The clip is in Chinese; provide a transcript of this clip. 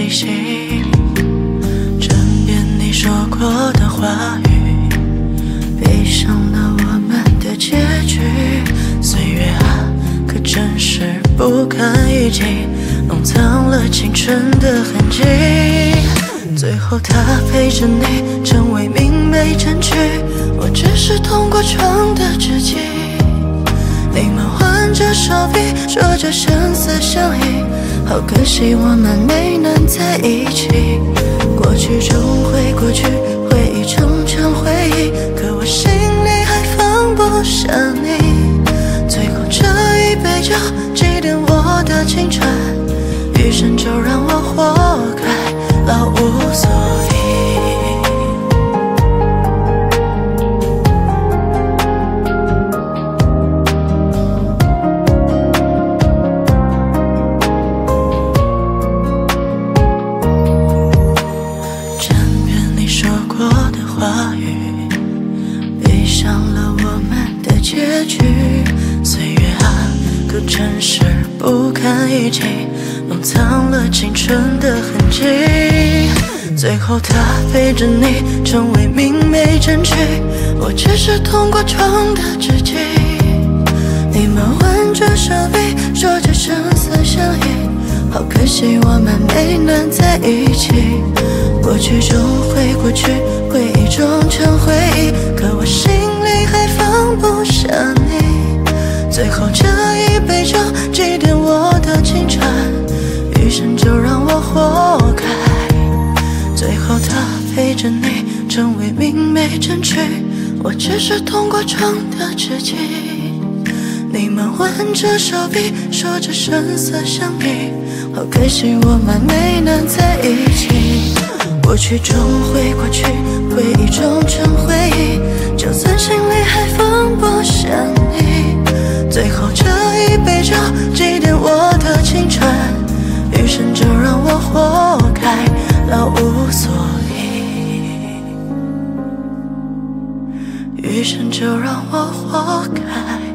提醒，枕边你说过的话语，悲伤了我们的结局。岁月啊，可真是不堪一击，弄脏了青春的痕迹。最后他陪着你成为明媚证据，我只是通过窗的纸迹。你们挽着手臂，说着生死相依，好可惜我们没能在一起。过去终会过去，回忆终成回忆，可我心里还放不下你。最后这一杯酒祭奠我的青春，余生就让我活该，老无所依。枕边你说过的话语，悲伤了我们的结局。岁月啊，可真是不堪一击，弄脏了青春的痕迹。最后他陪着你成为明媚证据，我只是通过窗的纸迹。你们挽着手臂，说着生死相依，好可惜我们没能在一起。过去终会过去，回忆终成回忆，可我心里还放不下你。最后这一杯酒祭奠我的青春，余生就让我活该。最后他陪着你成为明媚证据，我只是通过窗的纸迹。你们挽着手臂，说着生死相依，好可惜我们没能在一起。过去终会过去，回忆终成回忆，就算心里还放不下你。最后这一杯酒祭奠我的青春，余生就让我活该，老无所依。余生就让我活该。